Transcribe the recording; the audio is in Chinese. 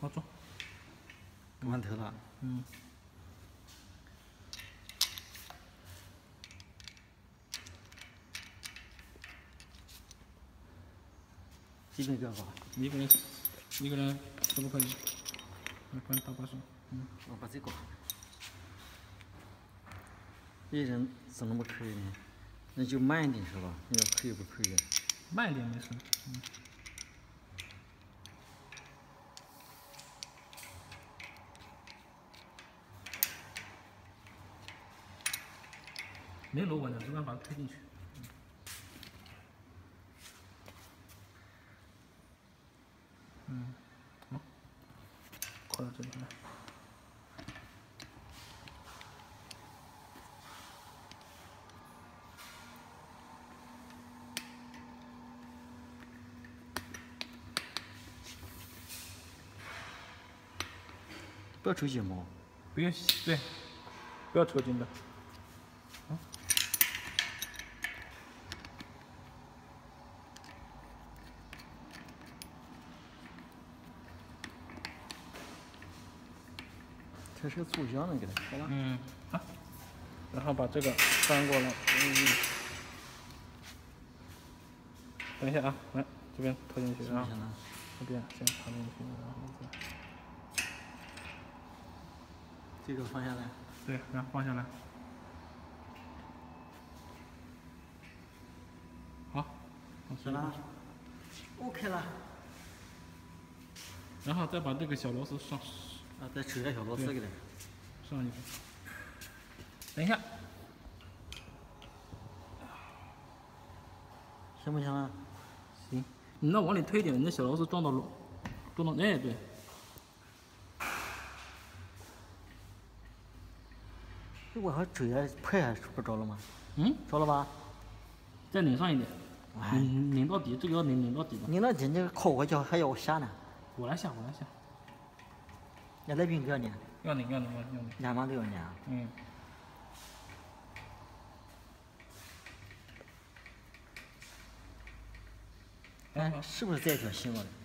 好走。 完头了。 嗯。 几个个吧？ 一个人可不可以？来，帮你打把手。嗯。 我把这个。一人怎么可以呢？那就慢一点是吧？你要可以不可以？ 慢一点没事。嗯。没螺纹的，只管把它推进去。嗯。好，扣到这里来。 不要抽筋毛。 不要对，不要抽筋的。啊。 这是粗浆的，给它好了。 嗯。好。然后把这个翻过来。等一下啊，来这边投进去啊。这边先投进去，然后再。 这个放下来。 对，然后放下来。好， 行了。OK 了。 然后再把这个小螺丝上。 啊，再抽点小螺丝给它。 上去。等一下。 行不行啊？ 行。你那往里推一点，你那小螺丝撞到哎对。 我还追还拍还不着了吗？ 嗯， 着了吧？ 再拧上一点，拧到底，这个要拧到底的。 拧到底，你靠我脚还要我下呢。 我来下。 你那边不要拧？ 要拧。 两帮都要拧。 嗯。 哎，是不是这条新了的？